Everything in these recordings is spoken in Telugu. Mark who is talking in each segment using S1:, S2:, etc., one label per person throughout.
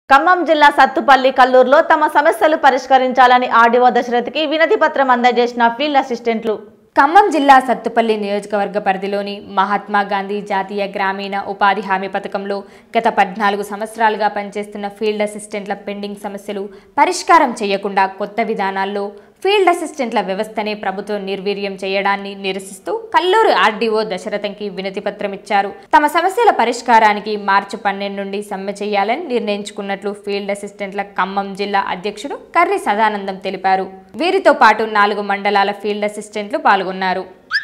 S1: ఖమ్మం జిల్లా సత్తుపల్లి కల్లూరులో తమ సమస్యలు పరిష్కరించాలని ఆర్డీఓ దశరథ్కి వినతి పత్రం అందజేసిన ఫీల్డ్ అసిస్టెంట్లు.
S2: ఖమ్మం జిల్లా సత్తుపల్లి నియోజకవర్గ పరిధిలోని మహాత్మా గాంధీ జాతీయ గ్రామీణ ఉపాధి హామీ పథకంలో గత 14 సంవత్సరాలుగా పనిచేస్తున్న ఫీల్డ్ అసిస్టెంట్ల పెండింగ్ సమస్యలు పరిష్కారం చేయకుండా కొత్త విధానాల్లో ఫీల్డ్ అసిస్టెంట్ల వ్యవస్థనే ప్రభుత్వం నిర్వీర్యం చేయడాన్ని నిరసిస్తూ కల్లూరు ఆర్డీఓ దశరథంకి వినతి పత్రం ఇచ్చారు. తమ సమస్యల పరిష్కారానికి మార్చి 12 నుండి సమ్మె చేయాలని నిర్ణయించుకున్నట్లు ఫీల్డ్ అసిస్టెంట్ల ఖమ్మం జిల్లా అధ్యక్షుడు కర్రి సదానందం తెలిపారు. వీరితో పాటు 4 మండలాల ఫీల్డ్ అసిస్టెంట్లు పాల్గొన్నారు.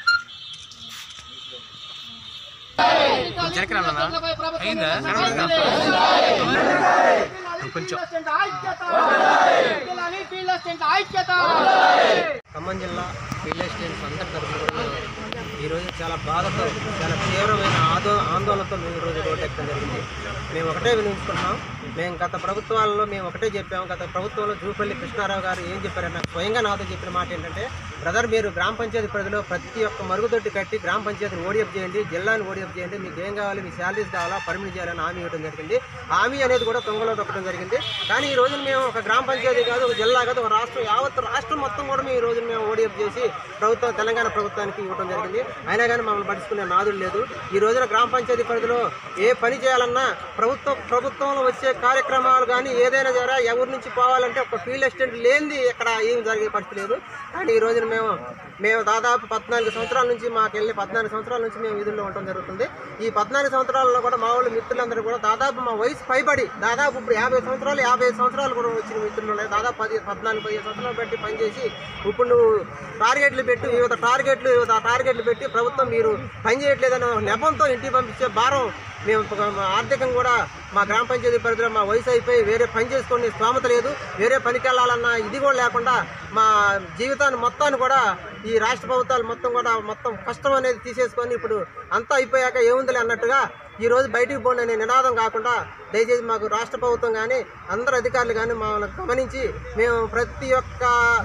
S3: ఖమ్మం జిల్లా ఫీల్డ్ అసిస్టెంట్స్ అందరి తరఫున ఈరోజు చాలా బాధతో చాలా తీవ్రమైన ఆందోళనతో మేము ఈరోజు రోడ్డెక్కడం జరిగింది. మేము ఒకటే వినిపించుకున్నాం. మేము గత ప్రభుత్వాలలో మేము ఒకటే చెప్పాము. గత ప్రభుత్వంలో జూపల్లి కృష్ణారావు గారు ఏం చెప్పారన్న స్వయంగా నాతో చెప్పిన మాట ఏంటంటే, బ్రదర్ మీరు గ్రామ పంచాయతీ పరిధిలో ప్రతి ఒక్క మరుగుదొడ్డి కట్టి గ్రామ పంచాయతీని ఓడిఎఫ్ చేయండి, జిల్లాని ఓడిఎఫ్ చేయండి, మీకు ఏం కావాలి, మీ శాలరీస్ కావాలా, పర్మిట్ చేయాలని హామీ ఇవ్వడం జరిగింది. హామీ అనేది కూడా తొంగలో దొక్కడం జరిగింది. కానీ ఈ రోజున మేము ఒక గ్రామ పంచాయతీ కాదు, ఒక జిల్లా కాదు, ఒక రాష్ట్రం యావత్ రాష్ట్రం మొత్తం కూడా మేము ఈ రోజున మేము ఓడిఎఫ్ చేసి తెలంగాణ ప్రభుత్వానికి ఇవ్వడం జరిగింది. అయినా కానీ మమ్మల్ని పట్టించుకునే నాదులు లేదు. ఈ రోజున గ్రామ పంచాయతీ పరిధిలో ఏ పని చేయాలన్నా ప్రభుత్వంలో వచ్చే కార్యక్రమాలు కానీ ఏదైనా జరా ఎవరి నుంచి పోవాలంటే ఒక ఫీల్డ్ అసిస్టెంట్ లేనిది ఇక్కడ ఏం జరిగే పరిస్థితి లేదు. కానీ ఈ రోజున మేము దాదాపు 14 సంవత్సరాల నుంచి మాకెళ్ళి 14 సంవత్సరాల నుంచి మేము విధుల్లో ఉండటం జరుగుతుంది. ఈ 14 సంవత్సరాలలో కూడా మా వాళ్ళు మిత్రులందరూ కూడా దాదాపు మా వయసు పైబడి దాదాపు ఇప్పుడు 55 సంవత్సరాలు కూడా వచ్చిన మిత్రులు ఉన్నాయి. దాదాపు 14-15 సంవత్సరాలు పెట్టి పనిచేసి ఇప్పుడు నువ్వు టార్గెట్లు పెట్టి వివిధ టార్గెట్లు పెట్టి ప్రభుత్వం మీరు పని చేయట్లేదన్న నెపంతో ఇంటికి పంపించే భారం మేము ఆర్థికంగా కూడా మా గ్రామ పంచాయతీ పరిధిలో మా వయసు అయిపోయి వేరే పని చేసుకునే స్తోమత లేదు. వేరే పనికి వెళ్ళాలన్న ఇది కూడా లేకుండా మా జీవితాన్ని మొత్తాన్ని కూడా ఈ రాష్ట్ర ప్రభుత్వాలు మొత్తం కష్టం అనేది తీసేసుకొని ఇప్పుడు అంతా అయిపోయాక ఏముందిలే అన్నట్టుగా ఈరోజు బయటికి పోండి అనే నినాదం కాకుండా దయచేసి మాకు రాష్ట్ర ప్రభుత్వం కానీ అందరు అధికారులు కానీ మమ్మల్ని గమనించి మేము ప్రతి ఒక్క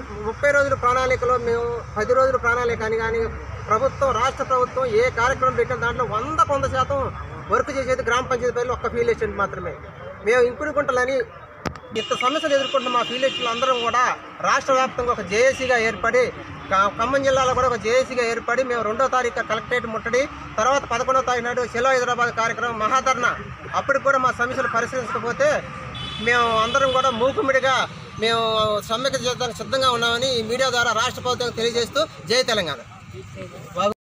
S3: 30 రోజుల ప్రణాళికలో మేము 10 రోజుల ప్రణాళిక అని కానీ రాష్ట్ర ప్రభుత్వం ఏ కార్యక్రమం పెట్టిన దాంట్లో 100% వర్క్ చేసేది గ్రామ పంచాయతీ పరిధిలో ఒక్క ఫీల్డ్ అసిస్టెంట్ మాత్రమే. మేము ఇంకుడు గుంటలని ఇంత సమస్యలు ఎదుర్కొంటున్న మా ఫీల్డ్ అసిస్టెంట్లు అందరం కూడా రాష్ట్ర వ్యాప్తంగా ఒక జేఏసీగా ఏర్పడి ఖమ్మం జిల్లాలో కూడా ఒక జేఏసీగా ఏర్పడి మేము 2వ తారీఖు కలెక్టరేట్ ముట్టడి, తర్వాత 11వ తారీఖు నాడు సెలో హైదరాబాద్ కార్యక్రమం మహాధర్నా. అప్పటికి కూడా మా సమస్యలు పరిశీలించకపోతే మేము అందరం కూడా మూకుమిడిగా మేము సమ్మెకు చేయడానికి సిద్ధంగా ఉన్నామని ఈ మీడియా ద్వారా రాష్ట్ర ప్రభుత్వం తెలియజేస్తూ జై తెలంగాణ.